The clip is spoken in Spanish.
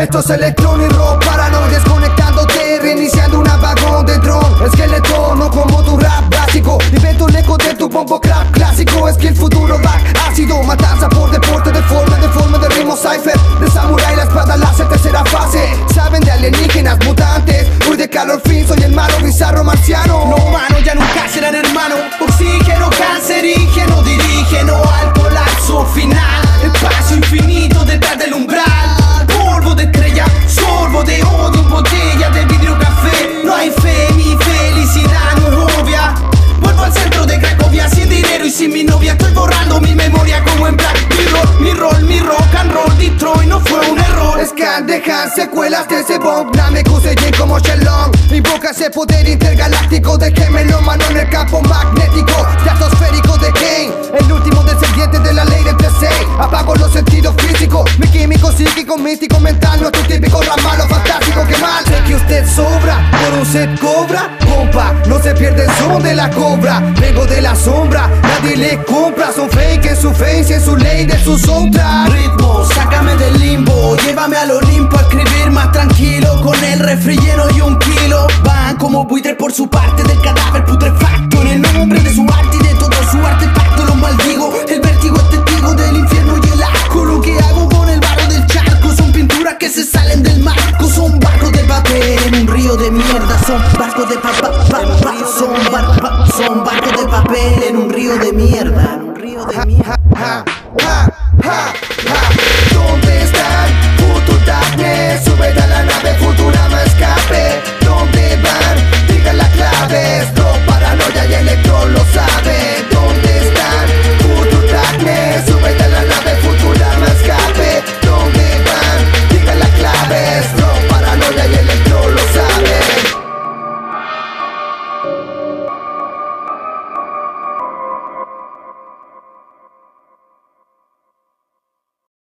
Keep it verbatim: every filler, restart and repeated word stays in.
Esto es electronic rock, paranoid, desconectándote, reiniciando un apagón de dron. Esqueleto, no como tu rap básico. Invento un eco de tu bombo crap clásico. Es que el futuro va ácido, matanza por deporte, de forma, de forma de ritmo cipher. De samurai, la espada láser, tercera fase. Saben de alienígenas, mutantes. Hoy de calor fin, soy el malo, bizarro, marciano. No, mano, ya nunca serán hermano. Oxígeno, cancerígeno, dirígeno al colapso final. Espacio infinito detrás del umbral. Polvo de estrella, sorbo de odio, botella de vidrio café. No hay fe, mi felicidad no es obvia. Vuelvo al centro de Cracovia sin dinero y sin mi novia. Estoy borrando mi memoria como en Black Mirror. Mi rol, mi rock and roll, Detroit no fue un error. Scan dejan secuelas de ese bomb. Name Kuseyin como Shenlong. Invoca ese poder intergaláctico de gemelo, mano en el campo magnético estratosférico de Kane. El último descendiente de la ley del T seis. Apago los sentidos físicos. Mi químico psíquico, místico, mental. No es tu típico ramalo fantástico, que mal. Sé que usted sobra, por un set cobra. Compa, no se pierde el son de la cobra. Vengo de la sombra, nadie le compra. Son fake en su face, en su ley de su sombra. Ritmo, sácame del limbo, llévame al Olimpo a escribir más tranquilo. Con el refri lleno y un kilo. Van como buitres por su parte del cadáver putrefacto. En el nombre de su arte y de todo su artefacto los maldigo. El vértigo es testigo del infierno y el asco. Lo que hago con el barro del charco son pinturas que se salen del marco. Son barcos de papel en un río de mierda. Son barcos de papel, son, bar pa son barcos de papel en un río de mierda. En un río de mierda. ¿Dónde está